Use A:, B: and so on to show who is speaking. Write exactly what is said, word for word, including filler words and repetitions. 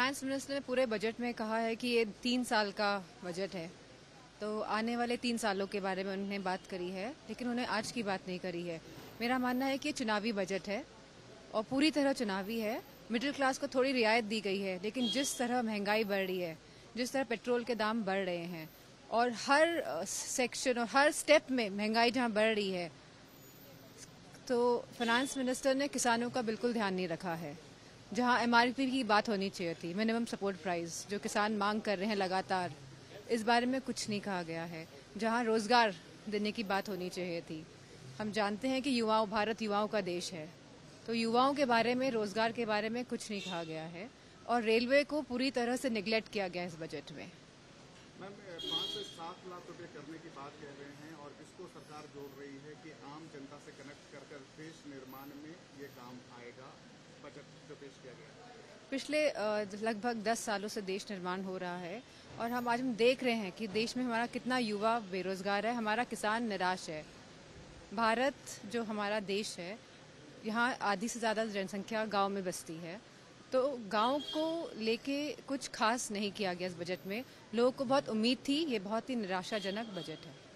A: Finance minister ने पूरे budget में कहा है कि ये तीन साल का बजट है, तो आने वाले तीन सालों के बारे में उन्होंने बात करी है, लेकिन उन्हें आज की बात नहीं करी है। मेरा मानना है कि ये चुनावी बजट है और पूरी तरह चुनावी है। मिडिल क्लास को थोड़ी रियायत दी गई है, लेकिन जिस तरह महंगाई बढ़ रही है, जिस तरह पेट्रोल के दाम बढ़ रहे हैं और हर सेक्शन और हर स्टेप में महंगाई जहाँ बढ़ रही है, तो फाइनेंस मिनिस्टर ने किसानों का बिल्कुल ध्यान नहीं रखा है। जहां एमआरपी की बात होनी चाहिए थी, मिनिमम सपोर्ट प्राइस, जो किसान मांग कर रहे हैं लगातार, इस बारे में कुछ नहीं कहा गया है। जहां रोजगार देने की बात होनी चाहिए थी, हम जानते हैं कि युवाओं भारत युवाओं का देश है, तो युवाओं के बारे में, रोजगार के बारे में कुछ नहीं कहा गया है और रेलवे को पूरी तरह से निगलेक्ट किया गया इस बजट में।
B: मैम, पाँच से सात लाख रुपए करने की बात कह रहे हैं और इसको सरकार जोड़ रही है कि आम जनता से कनेक्ट कर कर देश निर्माण में ये काम आएगा। बजट जो पेश किया गया
A: पिछले लगभग दस सालों से देश निर्माण हो रहा है और हम आज हम देख रहे हैं कि देश में हमारा कितना युवा बेरोजगार है, हमारा किसान निराश है। भारत जो हमारा देश है, यहाँ आधी से ज़्यादा जनसंख्या गांव में बसती है, तो गांव को लेके कुछ खास नहीं किया गया इस बजट में। लोगों को बहुत उम्मीद थी, ये बहुत ही निराशाजनक बजट है।